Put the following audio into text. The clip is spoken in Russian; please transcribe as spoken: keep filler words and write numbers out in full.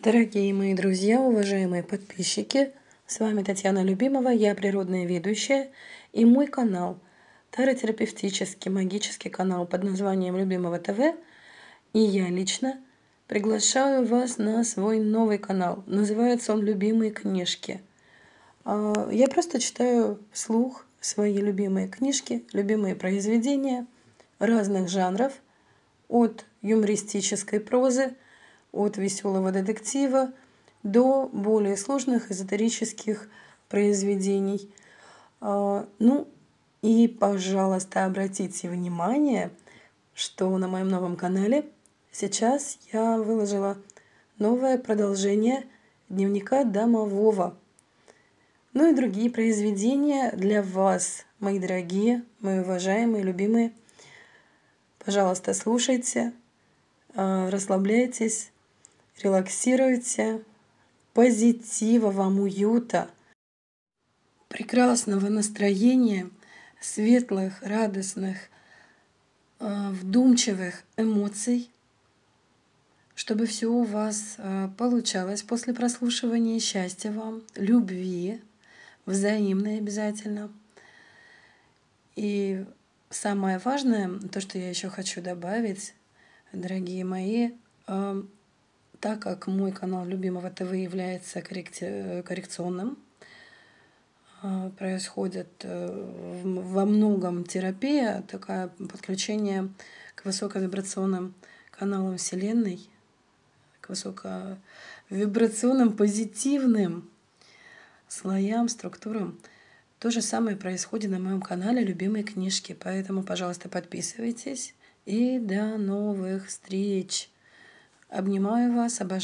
Дорогие мои друзья, уважаемые подписчики, с вами Татьяна Любимова, я природная ведущая, и мой канал, таротерапевтический, магический канал под названием Любимого ТВ, и я лично приглашаю вас на свой новый канал. Называется он «Любимые книжки». Я просто читаю вслух свои любимые книжки, любимые произведения разных жанров, от юмористической прозы, от веселого детектива до более сложных эзотерических произведений. Ну и, пожалуйста, обратите внимание, что на моем новом канале сейчас я выложила новое продолжение дневника домового. Ну и другие произведения для вас, мои дорогие, мои уважаемые, любимые. Пожалуйста, слушайте, расслабляйтесь, релаксируйте, позитива вам, уюта, прекрасного настроения, светлых, радостных, вдумчивых эмоций, чтобы все у вас получалось после прослушивания, счастья вам, любви, взаимной обязательно. И самое важное, то, что я еще хочу добавить, дорогие мои, так как мой канал Любимого ТВ является корректи... коррекционным, происходит во многом терапия, такое подключение к высоковибрационным каналам Вселенной, к высоковибрационным позитивным слоям, структурам. То же самое происходит на моем канале «Любимые книжки». Поэтому, пожалуйста, подписывайтесь. И до новых встреч! Обнимаю вас, обожаю.